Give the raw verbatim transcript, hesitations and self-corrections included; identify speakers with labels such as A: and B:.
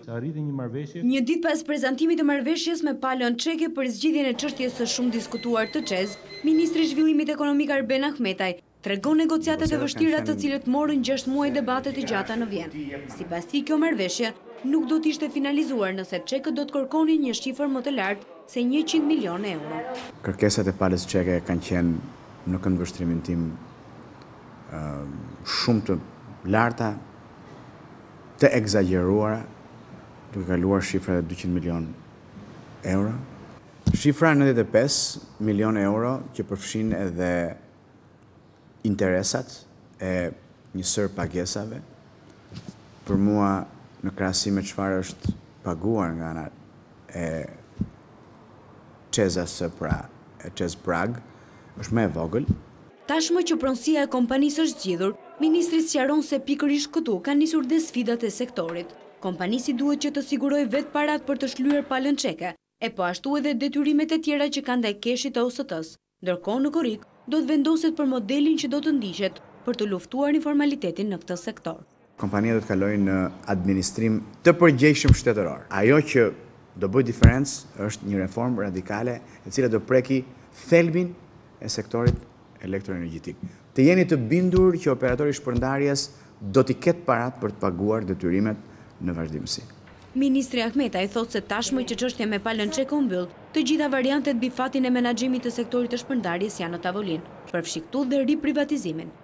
A: Një ditë pas prezantimit të marrëveshjes me palën çeke për zgjidhjen e çështjes së shumë diskutuar të Çez, Ministri i Zhvillimit Ekonomik Ahmetaj tregon negociatat e vështira të cilët morën gjashtë muaj debate të gjata në Vjenë. Sipas tij, kjo marrëveshje nuk do të ishte finalizuar nëse çekët do të kërkonin një shifër më të lartë se njëqind milionë euro.
B: Kërkesat e palës çeke kanë qenë në këndvështrimin tim uh, shumë të larta, të egzageruara, duke kaluar shifra e dyqind milion euro. Shifra nëntëdhjetë e pesë milion euro që përfshin edhe interesat e njësër pagesave. Për mua, në krahasim me çfarë është paguar nga ana e Çezas pra e Çez Prag, është më e vogël.
A: Tashmë që pronësia e kompanisë është zgjidhur, Ministri sqaron se pikërisht këtu kanë nisur dhe sfidat e sektorit. Kompanisi duhet që të sigurojë vetë parat për të shlyer palën çeke, e po ashtu edhe detyrimet e tjera që kanë ndaj keshit të O S T-s. Ndërkohë në korrik do të vendoset për modelin që do të ndiqet për të luftuar informalitetin në këtë sektor.
B: Kompania do të kalojë në administrim të përgjegjshëm shtetëror. Ajo që do bëjë diferencë është një reformë radikale e cila do preki thelbin e sektorit elektroenergjetik. Të jeni të bindur që operatori i shpërndarjes do t'i ketë parat për të paguar detyrimet në vazhdimsi.
A: Ministri Ahmetaj thotë se tashmë që çështja me palën çeke u mbyll, të gjitha variantet mbi fatin e menaxhimit të sektorit të shpërndarjes janë në tavolinë, përfshi këtu dhe riprivatizimin.